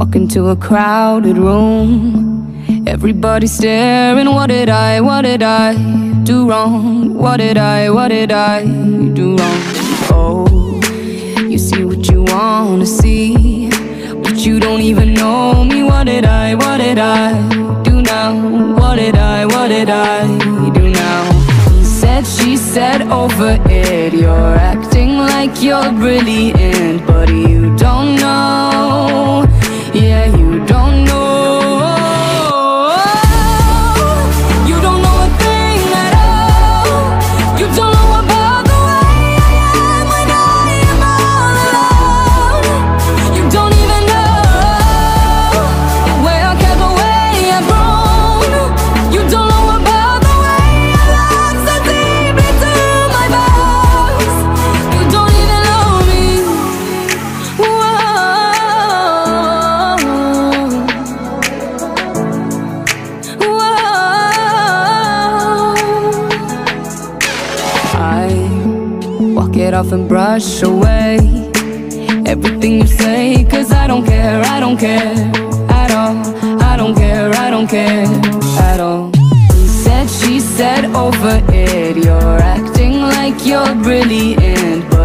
Walk into a crowded room, everybody staring. What did I do wrong? What did I do wrong? Oh, you see what you wanna see, but you don't even know me. What did I do now? What did I do now? He said, she said, over it. You're acting like you're brilliant, but you don't know. Yeah, you don't know. You don't know a thing at all. You don't know about the way I am when I am all alone. You don't even know the way I care, the way I've grown. You don't know about the way I love so deeply to my bones. You don't even know me. Whoa. Walk it off and brush away everything you say, 'cause I don't care at all. I don't care at all. He said, she said, over it. You're acting like you're brilliant,